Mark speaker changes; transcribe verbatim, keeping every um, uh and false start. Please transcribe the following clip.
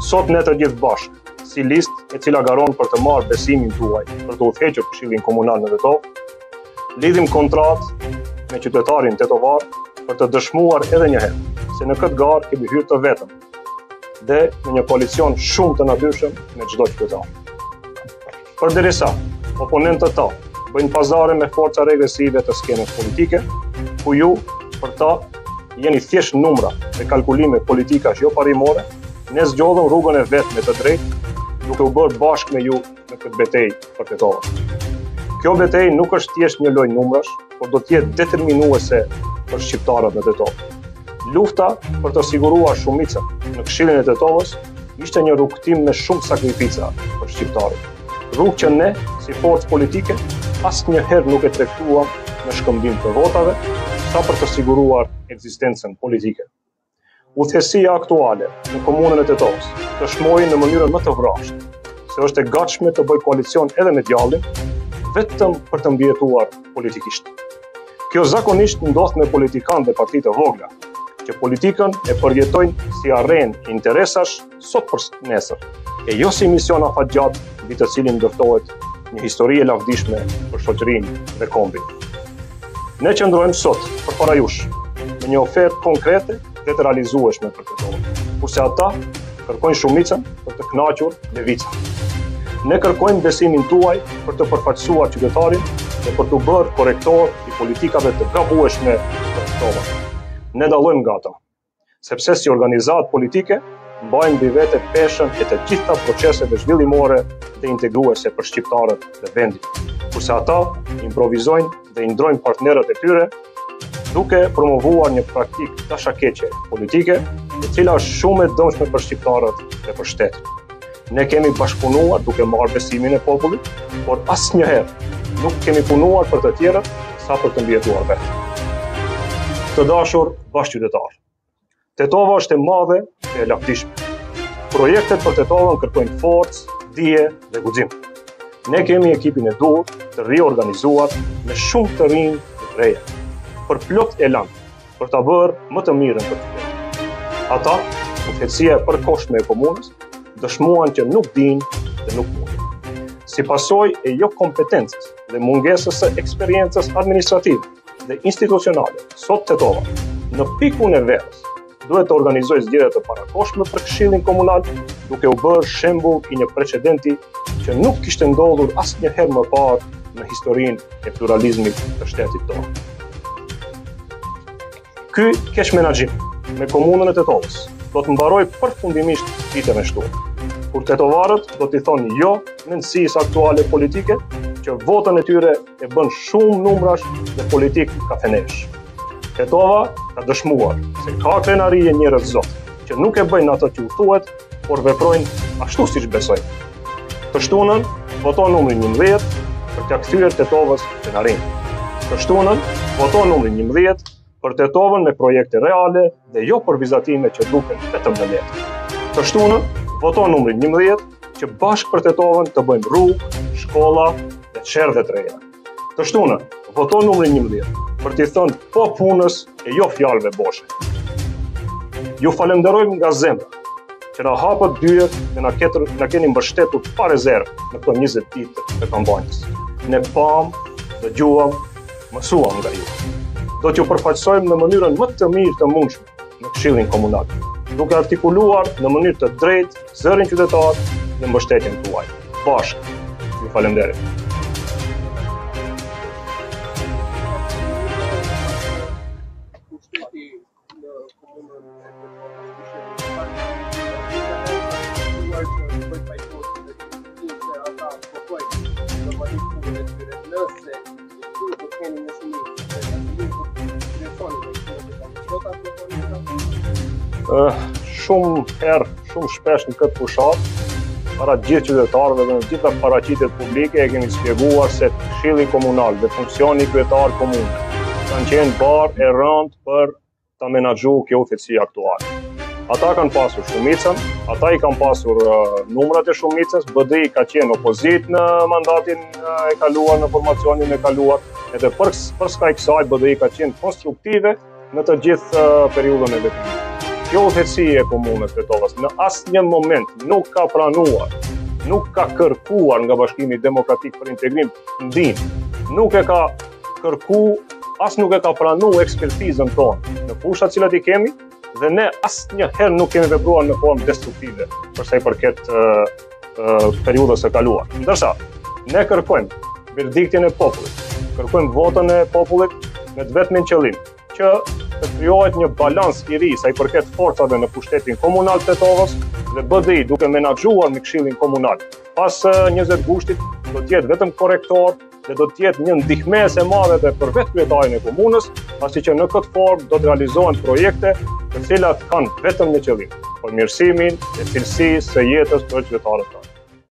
Speaker 1: Sot ne të gjithë bashkë, si listë e cila garon për të marrë besimin tuaj për të udhëhequr Këshillin Komunal në Tetovë, lidhim kontratë me qytetarin tetovar për të dëshmuar edhe një herë se në këtë garë kemi hyrë të vetëm dhe në një koalicion shumë të natyrshëm me çdo qytetar. Përderisa oponentët ta bëjnë pazare me forca regresive të skenës politike, ku ju për ta jeni thjesht numra dhe kalkulime politikash jo parimore, ne zgjodhëm rrugën e vetë me të drejtë, duke u bërë bashkë me ju në këtë betejë për Tetovën. Kjo betejë nuk është thjesht një lojë numrash, por do të jetë determinuese për shqiptarët në Tetovë. Lufta për të siguruar shumicën në Këshillin e Tetovës ishte një rrugtim me shumë sakrifica për shqiptarët. Rrugë që ne, si forcë politike, asnjëherë nuk e tregtuam në shkëmbim të votave, sa për të siguruar ekzistencën politike. Udhëheqësia aktuale në komunën e Tetovës dëshmoi në mënyrën më të vrashtë se është e gatshme të bëjë koalicion edhe me djallin, vetëm për të mbijetuar politikisht. Kjo zakonisht ndodh me politikanë dhe parti të vogla, që politikën e përjetojnë si arrenë interesash sot për nesër, e jo si mision afatgjat mbi të cilin ndërtohet një histori e lavdishme për shoqërinë dhe kombin. Ne qëndrojmë sot përpara jush me një ofertë konkrete dhe të realizueshme për Tetovën, kurse ata kërkojnë shumicën për të kënaqur levicën. Ne kërkojmë besimin tuaj për të përfaqësuar qytetarin dhe për të bërë korrektor i politikave të gabueshme për Tetovën. Ne dallojmë nga ata, sepse si organizatë politike mbajnë mbi vete peshën e të gjitha proceseve zhvillimore dhe integruese për shqiptarët dhe vendin, kurse ata improvizojnë dhe i ndrojnë partnerët e tyre duke promovuar një praktikë dashakeqe politike, e cila është shumë e dëmshme për shqiptarët dhe për shtetin. Ne kemi bashkëpunuar duke marrë besimin e popullit, por asnjëherë nuk kemi punuar për të tjerët sa për të mbijetuar vetë. Të dashur bashkëqytetarë, Tetova është e madhe dhe e lavdishme. Projektet për Tetovën kërkojnë forcë, dije dhe guxim. Ne kemi ekipin e duhur të riorganizuar me shumë të rinj dhe të reja, për plot elan, për ta bërë më të mirën për qytetin. Ata, udhëheqësia e përkohshme e komunës, dëshmuan që nuk dinë dhe nuk mundin. Si pasojë e jo kompetencës dhe mungesës së eksperiencës administrative dhe institucionale, sot Tetova, në pikun e verës, duhet të organizojë zgjedhje të parakohshme për Këshillin Komunal, duke u bërë shembull i një precedenti që nuk kishte ndodhur asnjëherë më parë në historinë e pluralizmit të shtetit tonë. Ky keq menaxhim me komunën e Tetovës do të mbaroj përfundimisht ditën e shtunë, kur tetovarët do t'i thonë jo mendësisë aktuale politike, që votën e tyre e bën shumë numrash dhe politik kafenesh. Tetova ka dëshmuar se ka krenari e njerëz zot, që nuk e bëjnë ato që u thuhet, por veprojnë ashtu siç besojnë. Të shtunën voton numri njëmbëdhjetë për t'ia kthyer Tetovës krenarinë. Të shtunën voton numri njëmbëdhjetë për Tetovën me projekte reale dhe jo për vizatime që duken vetëm në letër. Të shtunën voton numri njëmbëdhjetë që bashkë për Tetovën të bëjmë rrugë, shkolla dhe çerdhe të reja. Të shtunën voton numri njëmbëdhjetë për t'i thënë po punës e jo fjalëve boshe. Ju falenderojmë nga zemra që na hapët dyert dhe na, ketër, na keni mbështetur pa rezervë në këto njëzet ditë të kampanjës. Ne pam, dëgjuam, mësuam nga ju. Do t'ju përfaqësojmë në mënyrën më të mirë të mundshme në Këshillin Komunal, duke artikuluar në mënyrë të drejtë zërin qytetar dhe mbështetjen tuaj. Bashkë, ju falenderoj. Uh, shumë herë, shumë shpesh në këtë fushat, para gjithë qytetarëve dhe në gjitha paraqitjet publike e kemi shpjeguar se Këshilli Komunal dhe funksioni kryetar komune kanë qenë barë e rëndë për ta menaxhu kjo udhëheqësi aktuale. Ata kanë pasur shumicën, ata i kanë pasur uh, numrat e shumicës, B D I ka qenë opozit në mandatin uh, e kaluar, në formacionin e kaluar, edhe për, për skaj kësaj B D I ka qenë konstruktive në të gjithë uh, periudhën e veprimit. kjo udhëheqësia e komunës Tetovës në asnjë moment nuk ka pranuar, nuk ka kërkuar nga Bashkimi Demokratik për Integrim ndihmë, nuk e ka kërku, as nuk e ka pranuar ekspertizën tonë në fushat cilat i kemi, dhe ne asnjëherë nuk kemi vepruar në formë destruktive për sa i përket uh, uh, periudhës së kaluar. Ndërsa ne kërkojmë verdiktin e popullit, kërkojmë votën e popullit me të vetmin qëllim që të krijohet një balans i ri sa i përket forcave në pushtetin komunal të Tetovës dhe B D I duke menaxhuar me Këshillin Komunal. Pas njëzet gushtit do të jetë vetëm korrektor dhe do të jetë një ndihmës e madhe edhe për vetë kryetarin e komunës, pasi që në këtë formë do të realizohen projekte të cilat kanë vetëm një qëllim, përmirësimin e cilësisë së jetës për qytetarët tanë.